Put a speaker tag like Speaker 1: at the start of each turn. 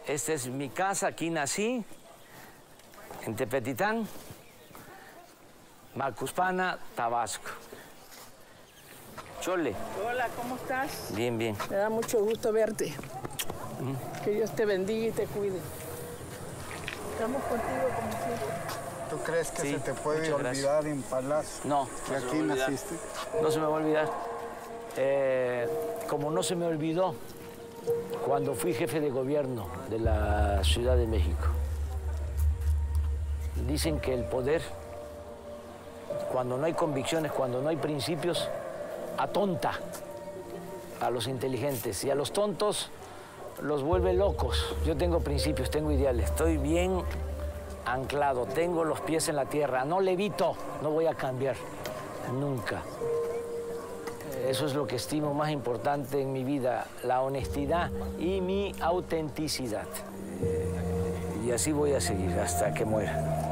Speaker 1: Esta es mi casa, aquí nací, en Tepetitán, Macuspana, Tabasco. Chole.
Speaker 2: Hola, ¿cómo estás?
Speaker 1: Bien, bien.
Speaker 2: Me da mucho gusto verte. Que Dios te bendiga y te cuide. Estamos contigo como siempre.
Speaker 3: ¿Tú crees que
Speaker 1: Sí,
Speaker 3: se te puede
Speaker 1: muchas
Speaker 3: olvidar en Palacio?
Speaker 1: No,
Speaker 3: Que
Speaker 1: no se
Speaker 3: aquí
Speaker 1: me va a olvidar.
Speaker 3: naciste.
Speaker 1: No se me va a olvidar. Como no se me olvidó cuando fui jefe de gobierno de la Ciudad de México. Dicen que el poder, cuando no hay convicciones, cuando no hay principios, atonta a los inteligentes y a los tontos los vuelve locos. Yo tengo principios, tengo ideales, estoy bien anclado, tengo los pies en la tierra, no levito, no voy a cambiar, nunca. Eso es lo que estimo más importante en mi vida, la honestidad y mi autenticidad. Y así voy a seguir hasta que muera.